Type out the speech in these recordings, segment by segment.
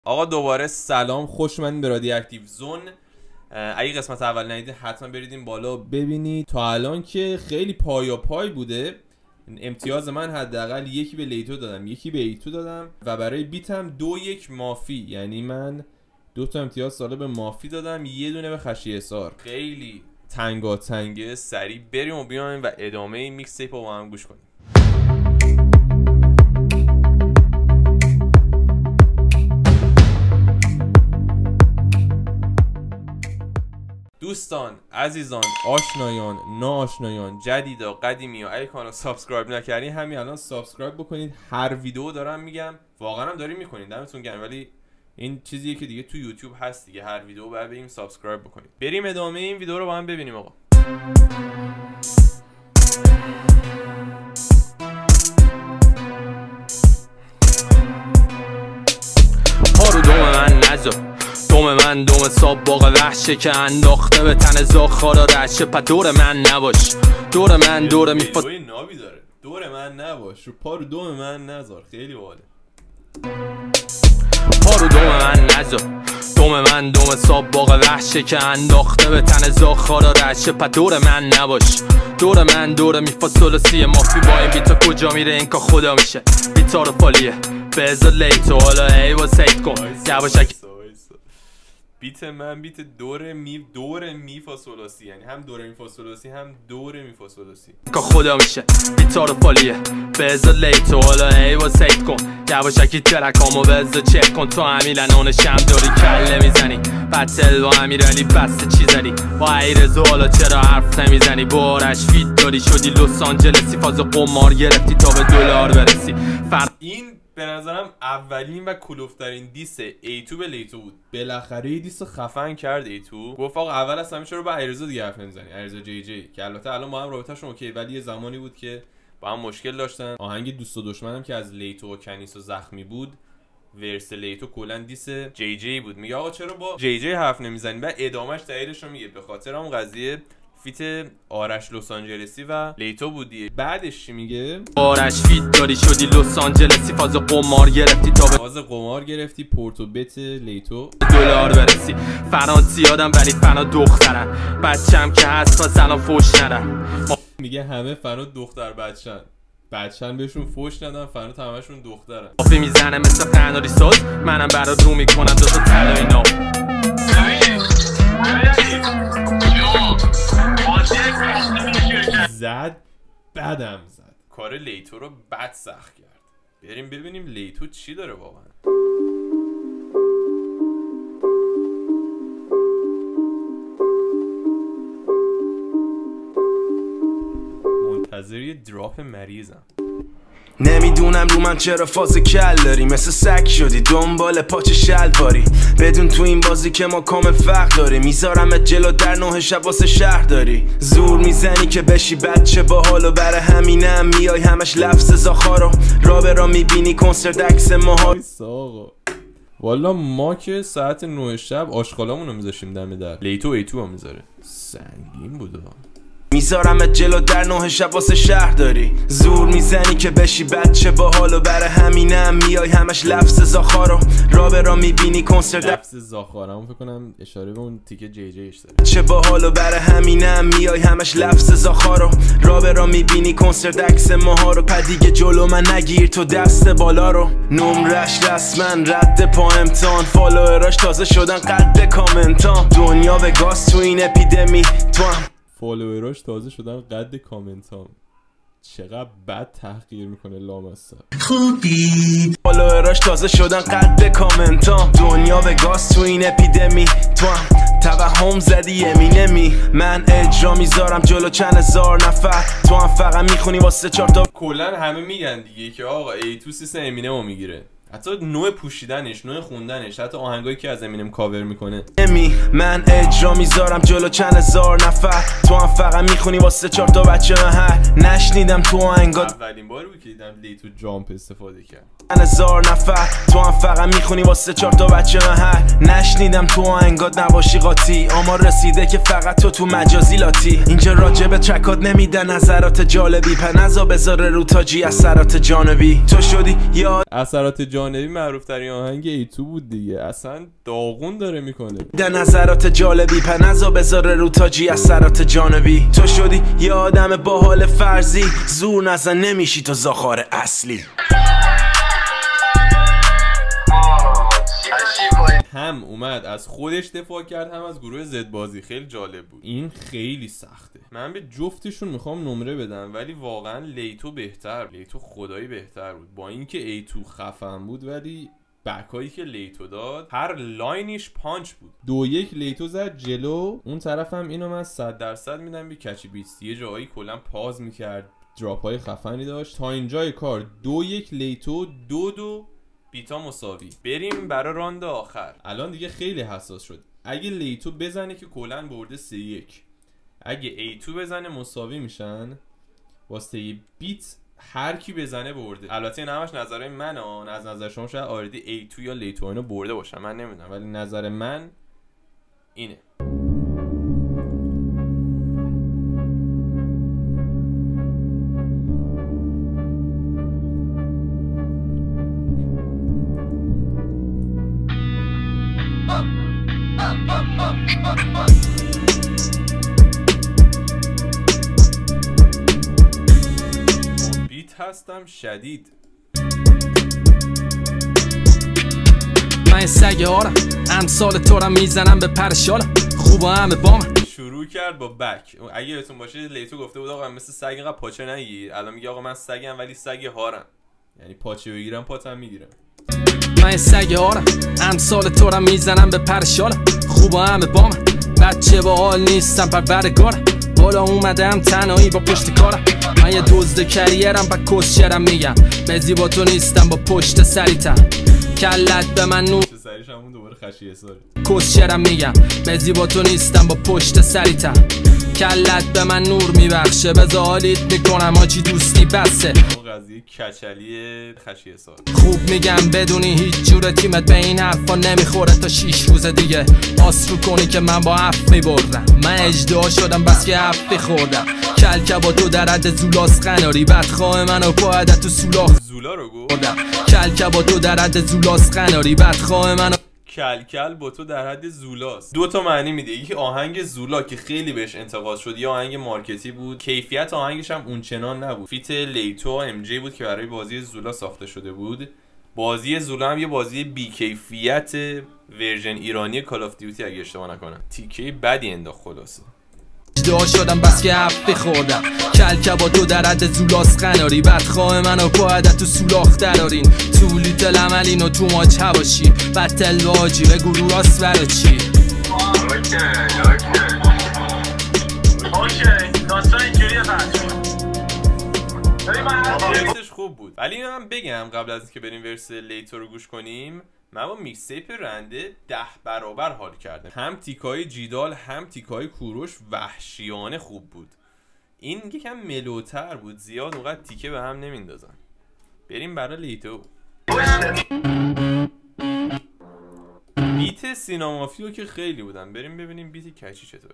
آقا دوباره سلام، خوش اومدین به رادیواکتیو زون. اگه قسمت اول ندیدید حتما برید این بالا ببینید. تا الان که خیلی پای بوده. امتیاز من حداقل یکی به لیتو دادم، یکی به ایتو دادم و برای بیتم 2-1 مافی، یعنی من 2 تا امتیاز ساله به مافی دادم، یه دونه به خشی حصار. خیلی تنگه. سریع بریم و بیایم و ادامه میکس تیپ رو با هم گوش کنیم. دوستان، عزیزان، آشنایان، ناآشنایان، جدیدا، قدیمی ها، اگه کانال سابسکرایب نکردین همین الان سابسکرایب بکنید. هر ویدیو دارم میگم، واقعا هم دارین میکنید، دمتون گرم. ولی این چیزیه که دیگه تو یوتیوب هست دیگه، هر ویدیو باید بریم سابسکرایب بکنید. بریم ادامه این ویدیو رو با هم ببینیم. آقا پارو دوم من نزد، دوم من دوم صاب باغ وحشه که انداخته به تن زاخارا رشه. پا دور من نباش، دور من دور میفاس نابی داره. دور من نباش، رو پارو دوم من نذار. خیلی باحاله. پارو دوم من نزد، دوم من دوم صاب باغ وحشه که انداخته به تن زاخارا رشه. پا دور من نباش، دور من دور میفاصلوسی مافی. با این بیتا کجا میره این که خدا میشه. بیتا رو پالیه به ازا لیتو، حالا ای با سید کن یواشک. بیت من بیت دور می فا سولاسی، یعنی هم دور می فا سولاسی هم دور می فا سولاسی که خدا میشه. بیتا رو پالیه به ازا لیتو، حالا ای با سید کن یواشکی. ترکامو به ازا چک کن. تو امیلنون شم داری کله میزنی، بطل با امیرالی بسته چی زنی. با ایرزو حالا چرا حرف نمیزنی. بارش فیت داری شدی لس آنجلسی، فاز قمار گرفتی تا به دلار برسی. این به نظرم اولین و کلوفترین دیس ایتو به لیتو بود. بالاخره دیس خفن کرد ایتو. گفت آقا اول از همه چرا با ایرزا دیگه حرف نمیزنی، ایرزا جی جی، که البته الان با هم رابطه‌شون اوکی، ولی یه زمانی بود که با هم مشکل داشتن. آهنگ دوست و دشمنم که از لیتو و کنیس و زخمی بود، ورس لیتو کلا دیس جی جی بود. میگه آقا چرا با جی جی حرف نمیزنی؟ بعد ادامهش دلیلش رو میگه به خاطر اون قضیه فیت آرش لس آنجلسی و لیتو بودی. بعدش چی میگه؟ آرش فیت داری شدی لس آنجلسی، فاز قمار گرفتی تا فاز قمار گرفتی پورتو بت لیتو دلار برسی. فرانسی آدم ولی فنا دخترم، بچم که هست تا سلام فوش ندم. میگه همه فنا دختر بچن بهشون فوش ندن، فنا همشون دخترن. کافی میزنه مثل قناری ساز، منم برات رو میکنم دوتا طلای نام. زد بدم زد، کار لیتو رو بد سخت کرد. بریم ببینیم لیتو چی داره واقعا. منتظر یه دراپ مریضم. نمیدونم رو من چرا فاز کل داری، مثل سگ شدی دنبال پاچه شلواری. بدون تو این بازی که ما کام فرق داری، میذارمت جلو در 9 شب واسه شهر داری. زور میزنی که بشی بچه باحالو، برای همینم میای همش لفظ زاخارو. را میبینی کنسرت عکس ماها. والا ما که ساعت 9 شب آشغالامونو میذاشیم دم در. لیتو ایتو هم میذاره، سنگین بوده. میذارمت جلو در 9 شب واسه شهر داری. زور میزنی که بشی بچه باحالو، برای همینم میای همش لفظ زاخارو. را میبینی کنسرت لفظ زاخارم فکر کنم اشاره به اون تیکه جی جیش داره. چه باحالو، برای همینم میای همش لفظ زاخارو. را میبینی کنسرت عکس ماها رو. پدیگه جلو من نگیر تو دست بالا رو. نمرش رسمن رد پا امتحان، فالووراش تازه شدن قد کامنتام. دنیا به گاز تو این اپیدمی، تو هم فالووراش تازه شدن قد کامنتام. چقدر بد تحقیر میکنه لامصب. خوبی فالووراش تازه شدن قد کامنتام. دنیا به گاز تو این اپیدمی، تو هم توهم زدی امینمی. من اجرا میذارم جلو چند هزار نفر، تو هم فقط میخونی واسه 4 تا. کلا همه میگن دیگه که آقا ایتو سیس امینمو میگیره. حتی نوع پوشیدنش، نوع خوندنش، حتی آهنگایی که از امینم کاور میکنه. من اجرا میذارم جلو چند هزار نفر، تو هم فقط میخونی واسه 4 تا بچه محل. نشنیدم تو آهنگات، اولین بار بود که دیدم لیتو جامپ استفاده کرد. 1000 نفر، تو هم فقط میخونی واسه 4 تا بچه محل. نشنیدم تو آهنگات نباشی قاطی، آمار رسیده که فقط تو مجازی لاتی. اینجا راجب ترکات نمیدن نظرات جالبی، پنزا بذاره رو تاجی اثرات جانبی. تو شدی یاد اثرات جانبی معروف ترین آهنگ ایتو بود دیگه، اصلا داغون داره میکنه. در نظرات جالبی پنزا بذاره رو تاجی اثرات جانبی. تو شدی یه آدم با حال فرضی، زور نزن نمیشی تو زاخار اصلی. هم اومد از خودش دفاع کرد، هم از گروه زد بازی. خیلی جالب بود. این خیلی سخته. من به جفتشون میخوام نمره بدم، ولی واقعا لیتو بهتر، لیتو خدایی بهتر بود. با اینکه ایتو خفن بود، ولی بکایی که لیتو داد هر لاینش پانچ بود. 2-1 لیتو زد جلو. اون طرفم اینو من 100% میدم به کچی بیتس. یه جایی کلا پاز میکرد، دراپ های خفنی داشت. تا اینجای کار 2-1 لیتو، 2-2 بیتا مساوی. بریم برای راند آخر. الان دیگه خیلی حساس شد. اگه لیتو بزنه که کلا برده 3-1، اگه ایتو بزنه مساوی میشن. واسه بیت هر کی بزنه برده. البته این همش نظر منه، از نظر شما شاید آردی ایتو یا لیتو اینو برده باشن، من نمیدونم، ولی نظر من اینه. بیت هستم شدید. من سگ آرم امثال تو را میزنم به پر شالم، خوبا همه بام. شروع کرد با بک. اگه بهتون باشه لیتو گفته بود آقا مثل سگ اینقدر پاچه نگیر، الان میگه آقا من سگم ولی سگ هارم، یعنی پاچه بگیرم پاتم میگیرم. من سگ آرم امثال تو را میزنم به پر شالم، خوبا همه بام. بچه با حال نیستم پروردگارم، بالا اومدم تنهایی با پشت کارم. من یه دزد کریرم با کسچرم میگم، بزی با تو نیستم با پشت سریتم. کلت به من نور سریش همون دوباره خشیه ساره. کسچرم میگم، بزی با تو نیستم با پشت سریتم. کلت به من نور میبخشه، بزا حالیت میکنم آجی دوستی بسه. قضیه کچلی خشیه ساره. خوب میگم بدونی هیچ جور تیمت به این حرفا نمیخوره تا 6 روز دیگه آس رو کنی که من با 7 میبردم. من اجدها شدم بس که 7 خوردم. کلکه با تو در حد زولاس قناری، بدخواه منو پاید تو سولاخ زولا رو گفت. کلکه با تو در حد زولاس قناری، بدخواه منو کلکل با تو در حد زولاست. دو تا معنی میده. یکی آهنگ زولا که خیلی بهش انتقاد شد، یا آهنگ مارکتی بود. کیفیت آهنگش هم اونچنان نبود. فیت لیتو ام جی بود که برای بازی زولا ساخته شده بود. بازی زولا هم یه بازی بی کیفیت ورژن ایرانی کال آف دیوتی اگه اشتباه نکنم. تیکه بدی انداخت خلاصه. اجدها شدم بس که 7 خوردم. کلکه با تو در حد زولاس قناری، بدخواه منو پاید تو سولاخ درارین. تولی تل عملین و تو ماچ هواشی، بطل واجی به گروه راست برا چی. اوکی داستان اینجوریه ورسش خوب بود. ولی اینو هم بگم قبل از اینکه بریم ورس لیتو رو گوش کنیم، من با میکسیپ رنده 10 برابر حال کردم. هم تیکای جیدال هم تیکای کوروش وحشیانه خوب بود. این یکم ملوتر بود، زیاد اونقدر تیکه به هم نمیندازن. بریم برای لیتو. بیت سینمافیو که خیلی بودن، بریم ببینیم بیت کچی چطوره.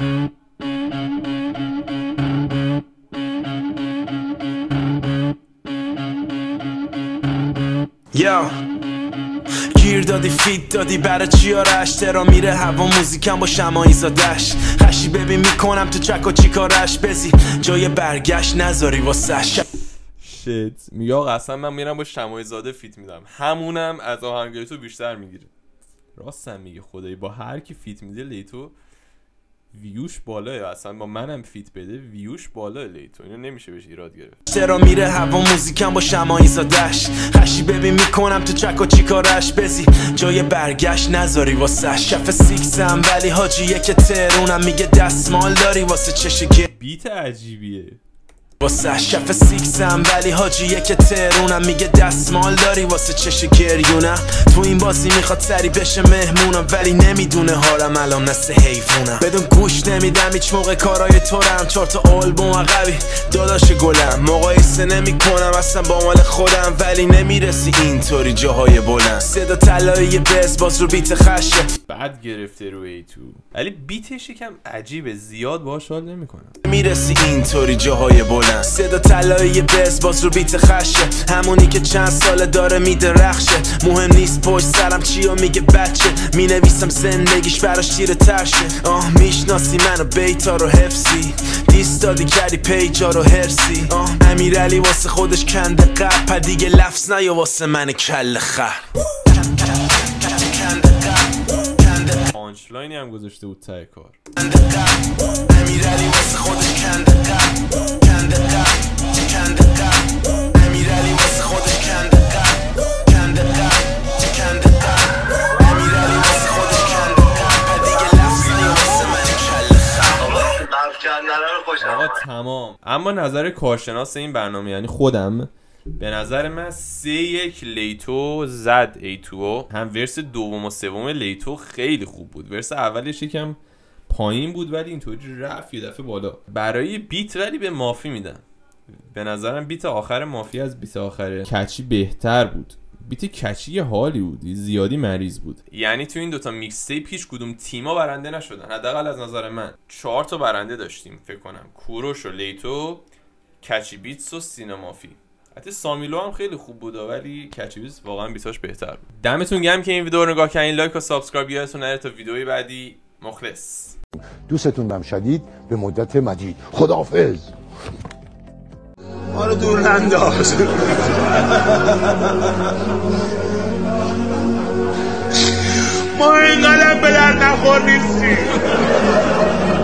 یا گیر دادی فیت دادی برای چی آرش، ترا میره هوا موزیکم با شمایی زادش. خشی ببین میکنم تو چک و چی کارش، بزی جای برگشت نذاری واسش. شت میگه آقا اصلا من میرم با شمایی زاده فیت میدم، همونم از آهنگای تو بیشتر میگیره. راستم میگه خدایی، با هر کی فیت میده لیتو ویوش بالاه. اصلا با منم فیت بده ویوش بالاه لیتو، اینو نمیشه بهش ایراد گرفت. چرا میره هوا موزیکم با شمایی زادش. خشی ببین میکنم تو چک و چی کارش، بزی جای برگشت نذاری واسش. شف سیکسم ولی حاجیه که ترونم، میگه دستمال داری واسه چشگه. بیت عجیبیه واسه شف سیکسم ولی حاجیه که ترونم، میگه دستمال داری واسه چش گریونم. تو این بازی میخواد سری بشه مهمونم، ولی نمیدونه حالم الان مثل حیوونم. بدون گوش نمیدم هیچ موقع کارای تورم، 4 تا آلبوم عقبی داداش گلم. مقایسه نمی کنم اصلا با مال خودم، ولی نمیرسی اینطوری جاهای بلند. صدا طلایی بز باز رو بیت خشه، بعد گرفته رو ایتو، ولی بیتش یکم عجیبه، زیاد باهاش حال نمیکنم. میرسی اینطوری جاهای بلند. میکنن. صدا طلایی بز باز رو بیت خشه، همونی که چند ساله داره میدرخشه. مهم نیست پشت سرم چیو میگه بچه، مینویسم زندگیش براش تیره ترشه. میشناسی منو بیتا رو حفظی، دیستادی کردی پیجا رو هرسی. امیرعلی واسه خودش کنده قرد، دیگه لفظ نیا واسه من کل خر. پانچلاینی هم گذاشته بود ته کار. امیرعلی واسه خودش کنده قرد، کنده قرد، کنده قرد. امیرعلی واسه خودش کنده قرد، کنده قرد، کنده قرد. امیرعلی واسه خودش کنده قرد، دیگه لفظ نیا واسه من کل خر. قرض کردن رو خوشم آقا تمام. اما نظر کارشناس این برنامه یعنی خودم، به نظر من 3-1 لیتو زد ایتو. هم ورس دوم و سوم لیتو خیلی خوب بود. ورس اولش یکم پایین بود ولی اینطوری رفت یه دفعه بالا. برای بیت ولی به مافی میدم. به نظرم بیت آخر مافی از بیت آخر کچی بهتر بود. بیت کچی یه حالی بود، زیادی مریض بود. یعنی تو این دوتا میکس تیپ هیچ کدوم تیما برنده نشدن. حداقل از نظر من 4 تا برنده داشتیم فکر کنم، کوروش و لیتو، کچی بیتس و سینا مافی. حتی سامیلو هم خیلی خوب بود ولی کچی بیتس واقعا بیتاش بهتر بود. دمتون گرم که این ویدیو رو نگاه کردین. لایک و سابسکرایب یادتون نره تا ویدیوی بعدی. مخلص. دوستتون دارم شدید به مدت مدید. خداحافظ. ما رو دور ننداز. ما اینقدر به در نخور نیستیم.